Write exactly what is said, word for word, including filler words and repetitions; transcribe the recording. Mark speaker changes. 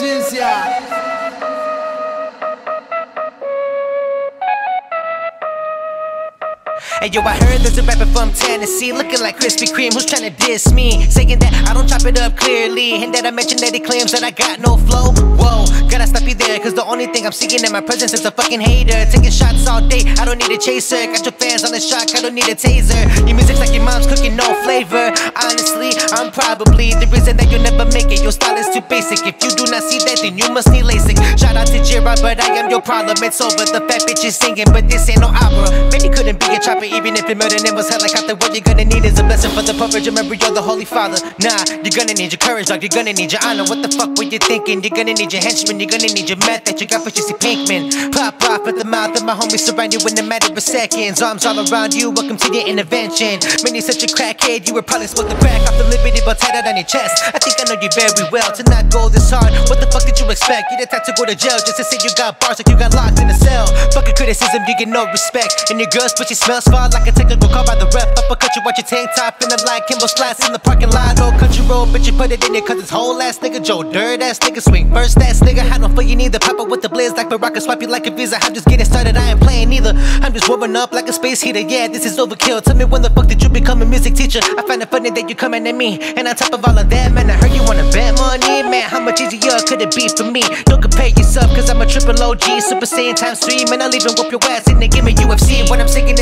Speaker 1: Ciencia.
Speaker 2: Hey yo, I heard there's a rapper from Tennessee looking like Krispy Kreme who's trying to diss me, saying that I don't chop it up clearly, and that I mentioned that he claims that I got no flow. Whoa, gotta stop you there, cause the only thing I'm seeing in my presence is a fucking hater. Taking shots all day, I don't need a chaser. Got your fans on the shock, I don't need a taser. Your music's like your mom's cooking, no flavor. Honestly, I'm probably the reason that you'll never make it. Your style is too basic. If you do not see that, then you must need LASIK. Shout out to Gerard, but I am your problem. It's over, the fat bitch is singing, but this ain't no opera. Baby couldn't be a chopper. Even if your murder name was helicopter, what you're gonna need is a blessing for the purpose. Remember, you're the Holy Father. Nah, you're gonna need your courage, dog. You're gonna need your honor. What the fuck were you thinking? You're gonna need your henchmen. You're gonna need your meth that you got for Jesse Pinkman. Pop off at the mouth of my homies surround you in a matter of seconds. Arms all around you, welcome to your intervention. Man, you're such a crackhead, you were probably supposed to crack off the liberty belt tatted on your chest. I think I know you very well. To not go this hard, what the fuck did you expect? You the type to go to jail just to say you got bars like you got locked in a cell. Fucking criticism, you get no respect. And your girl's pussy smells far like a technical call by the ref. Uppercut you watch your tank top in the light, Kimbo slats in the parking lot. Old country road, bitch, you put it in it cause it's whole ass nigga. Joe Dirt ass nigga, swing first ass nigga. I don't feel you need the pop up with the blizz like Barack and swipe you like a visa. I'm just getting started, I ain't playing either. I'm just warming up like a space heater. Yeah, this is overkill. Tell me when the fuck did you become a music teacher? I find it funny that you coming at me. And on top of all of that, man, I heard you wanna bet money. Man, how much easier could it be for me? Don't compare yourself cause I'm a triple O G, Super Saiyan times three. Man, I'll even whoop your ass and they give me U F C. What I'm saying